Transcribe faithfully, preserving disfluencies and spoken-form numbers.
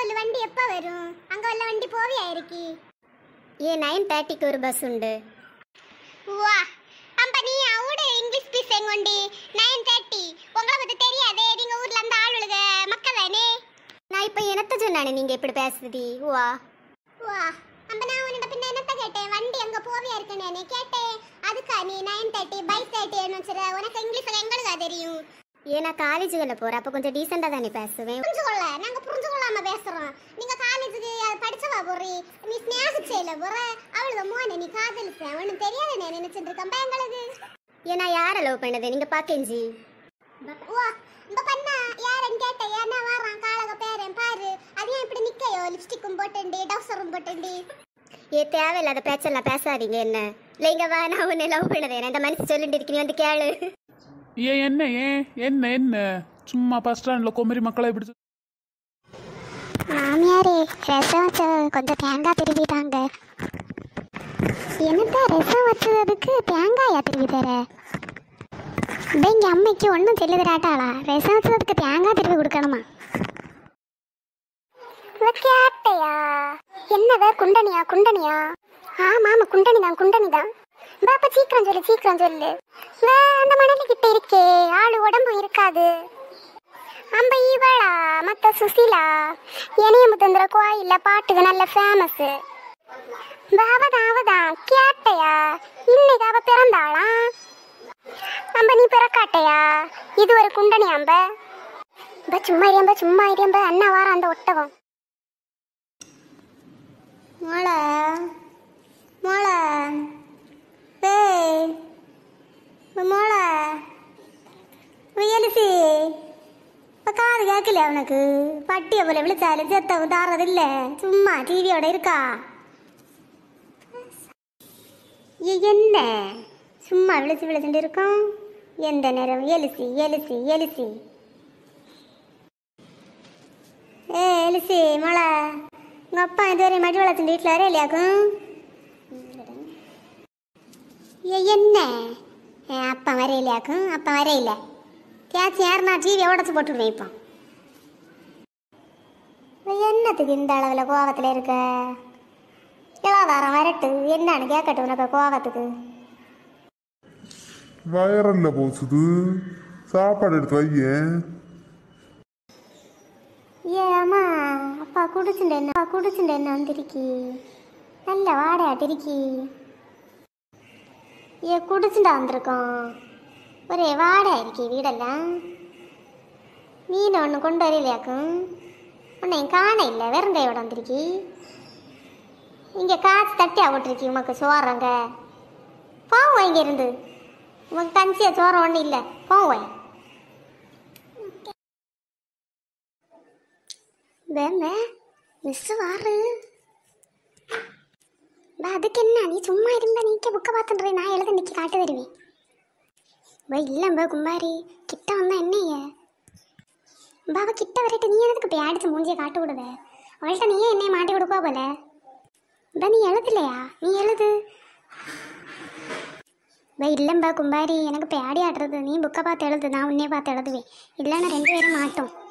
சொல்லு வண்டி எப்போ வரும்? அங்கே உள்ள வண்டி போவியா இருக்கு? ஏ நைன் தேர்ட்டிக்கு ஒரு பஸ் உண்டு. வா அம்ப நீ அவுட இங்கிலீஷ் பீஸ் எங்கொண்டி நைன் தேர்ட்டி உங்களை பற்றி தெரியாதே? நீங்கள் ஊரில் அந்த ஆளுக மக்கள் தானே. நான் இப்போ என்னத்த சொன்னானே நீங்கள் இப்படி பேசுறது? வா வா அம்ப நான் உன்னிட்ட பின்ன என்னத்த கேட்டேன்? வண்டி எங்கே போவியா இருக்குன்னு கேட்டேன். அதுக்கா நீ நைன் தேர்ட்டி பை தேர்ட்டி என்ன வச்சுரு? உனக்கு இங்கிலீஷில் எங்களுக்கா தெரியும்? ஏன்னா காலேஜுகளில் போகிற அப்போ கொஞ்சம் டீசெண்டாக தானே பேசுவேன். புரிஞ்சுக்கொள்ள நாங்கள் புரிஞ்சு கொள்ளாமல் பேசுகிறோம். நீங்கள் காலேஜுக்கு படிச்சவா போறீ, நீ ஸ்நேகிச்சையில் போகிற அவளுக்கு மோனை நீ காதலிச்ச அவனு தெரியாத நான் நினைச்சிட்டு இருக்கேன் எங்களுக்கு. ஏன்னா யாரை லவ் பண்ணது நீங்கள் பாக்கேஞ்சி? ஓ இந்த பண்ணா யாருன்னு கேட்டேன். ஏன்னா வாரான் காலக பேரன் பாரு. அதையும் இப்படி நிற்கையோ லிப்ஸ்டிக்கும் போட்டுண்டி டவுசரும் போட்டுண்டி. ஏ தேவையில்லாத பேச்செல்லாம் பேசாதீங்க. என்ன இல்லைங்க வா நான் உன்னை லவ் பண்ணதே இந்த மனசு சொல்லிட்டு இருக்கீங்க வந்து கேளு. ஏன் என்ன ஏன் என்ன என்ன சும்மா பஸ் ஸ்டாண்ட்ல குமரி மக்களை இப்படி மாமியாரே ரசம் வச்ச கொஞ்சம் தேங்காய் திருவிட்டாங்க. என்னத்த ரசம் வச்சதுக்கு தேங்காயா திருவி தர? எங்க அம்மைக்கு ஒன்றும் சொல்லி தராட்டாளா? ரசம் வச்சதுக்கு தேங்காய் திருவி கொடுக்கணுமா? கேட்டையா என்னத குண்டனியா குண்டனியா? ஆமா ஆமா குண்டனி தான் குண்டனி தான். பாப்பா சீக்கிரம் சொல்லு சீக்கிரம் சொல்லு. அந்த மணலி கிட்ட இருக்கே ஆளு உடம்பு இருக்காது. அம்ப இவளா மத்த சுசிலா எனியமுத்தந்திர கோயில்ல பாட்டுக்கு நல்ல ஃபேமஸ். அவதான் அவதான் கேட்டையா இன்னைக்கு அவ பிறந்தாளா? அம்ப நீ பிறக்காட்டையா? இது ஒரு குண்டனி அம்ப. ப சும்மா இரியம்ப சும்மா இரியம்ப அண்ணா வார அந்த ஒட்டகம். மோள மோள ஏய் மோள வியலிசி இப்போ காது கேட்கல அவனுக்கு. பட்டியை போல விழிச்சாலும் செத்த உதாறது இல்லை. சும்மா டிவியோட இருக்கா? என்ன சும்மா விழிச்சு விழிச்சுட்டு இருக்கோம் எந்த நேரம்? எலிசி எலிசி எலிசி ஏ எலிசி மொளை உங்கள் அப்பா இதுவரை மடி வளர்த்து வீட்டில் வர இல்லையாக்கும்? என்ன என் அப்பா வர இல்லையாக்கும்? அப்பா வர இல்லை கேச்சு யாருன்னா டிவியை உடச்சி போட்டுருவேன். இப்போ என்னத்துக்கு இந்த அளவில் கோவத்தில் இருக்க? இளாதாரம் வரட்டு என்னன்னு கேட்கட்டும் உனக்கு கோவத்துக்கு. வயரல்ல போச்சுது சாப்பாடு எடுத்து வையேன். ஏமா அப்பா குடிச்சுட்டு என்ன அப்பா குடிச்சுட்டு என்ன வந்திருக்கி? நல்ல வாடையாட்டிருக்கி. ஏ குடிச்சுட்டா வந்திருக்கோம். ஒரே வாடா இருக்கே வீடெல்லாம். மீன் ஒன்று கொண்டு வரலையாக்கும்? உன்னையும் காண இல்லை வெறுங்கையோட வந்திருக்கி. இங்கே காசு தட்டியா விட்டுருக்கி உமக்கு சோறங்க. போவோம் இங்கே இருந்து உமக்கு கஞ்சியா சோறம் ஒன்றும் இல்லை போவோம். வேமே மிஸ் வாரு அதுக்கு என்ன? நீ சும்மா இருந்தா நீக்க புக்கை பார்த்துன்றே நான் எழுத நிற்க காட்டு தருவேன். பா இல்லைம்பா கும்பாரி கிட்ட வந்தா என்னைய பாபா கிட்ட வரைட்டு நீ எதுக்கு இப்போ அடிச்சு மூஞ்சியை காட்டு விடுவ? அவள்கிட்ட நீயே என்னைய மாட்டி கொடுப்பா போல. பா நீ எழுதுலையா? நீ எழுது. பா இல்லைம்பா கும்பாரி எனக்கு இப்போ ஆடி ஆடுறது. நீ புக்கை பார்த்து எழுது நான் உன்னே பார்த்து எழுதுவேன். இல்லைன்னா ரெண்டு பேரும் மாட்டோம்.